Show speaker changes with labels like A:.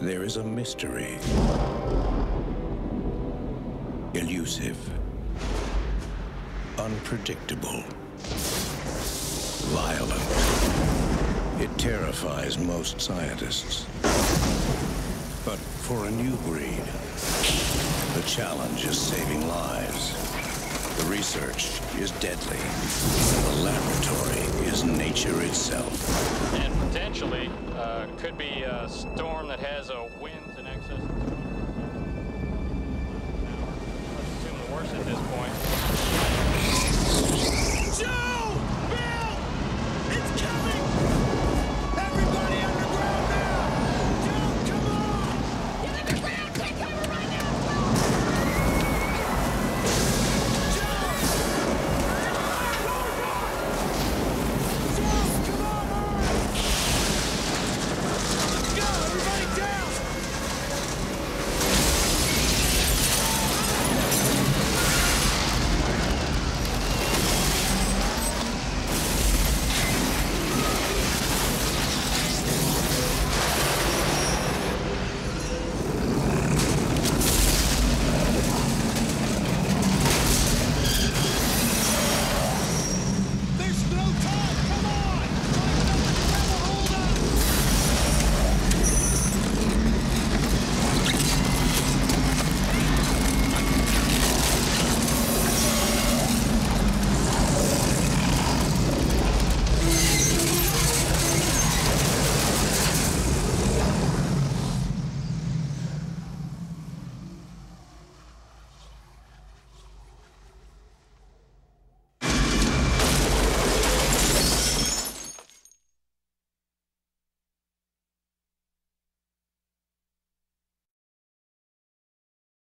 A: There is a mystery. Elusive. Unpredictable. Violent. It terrifies most scientists. But for a new breed, the challenge is saving lives. The research is deadly. The laboratory is nature itself.
B: And potentially, could be a storm that has winds in excess of 200 miles an hour. Let's assume the worst at this point.